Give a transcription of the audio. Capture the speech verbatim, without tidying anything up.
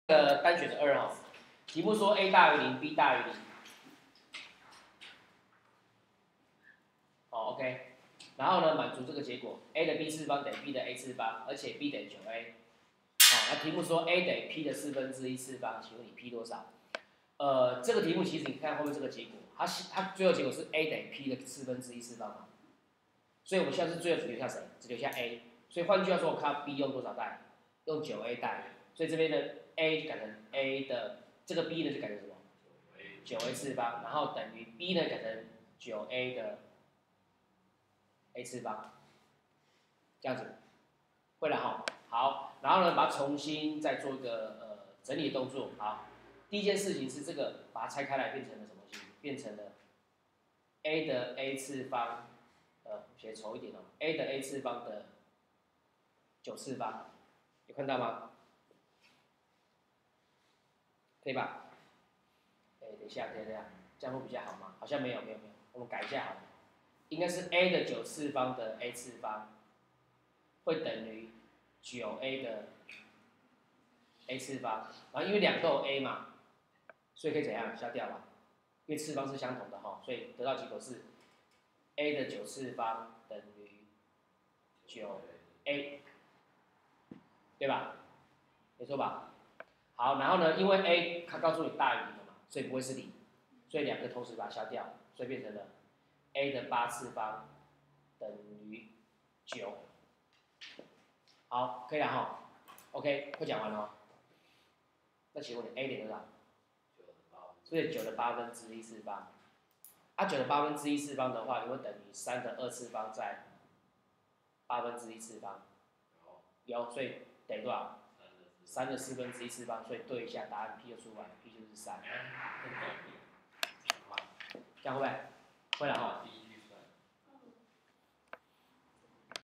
个单选的二哈，题目说 a 大于零 ，b 大于零。好 ，OK。然后呢，满足这个结果 ，a 的 b 次方等于 b 的 a 次方，而且 b 等于九 a。好，那题目说 a等于 p 的四分之一次方，请问你 p 多少？呃，这个题目其实你看后面这个结果，它它最后结果是 a 等于 p 的四分之一次方嘛，所以我们现在是最后只留下谁？只留下 a。所以换句话说，我看 b 用多少代？用九 a 代。所以这边的 a 就改成 a 的这个 b 呢就改成什么？九 a 次方，然后等于 b 呢改成九 a 的 a 次方，这样子，会了哈。好，然后呢，把它重新再做一个呃整理动作。好，第一件事情是这个把它拆开来变成了什么东西？变成了 a 的 a 次方，呃，写稠一点哦 ，a 的 a 次方的九次方，有看到吗？可以吧？哎，等一下，等一下，这样会比较好吗？好像没有，没有，没有，我们改一下好了。应该是 a 的九次方的 a 次方会等于九 a 的 a 次方，然后因为两个都有 a 嘛，所以可以怎样消掉吧？因为次方是相同的哈，所以得到结果是 a 的九次方等于九 a， 对吧？没错吧？好，然后呢，因为 a 它告诉你大于零了嘛，所以不会是零，所以两个同时把它消掉，所以变成了 a 的八次方等于九。好，可以了哈。OK， 会讲完了。那请问你 a 等多少？所以九的八分之一次方。啊，九的八分之一次方的话，有没有等于三的二次方在八分之一次方？有，所以等于多少？三的四分之一次方，所以对一下，答案 P 就出来 ，P 就是三。这样会不会？会了哈。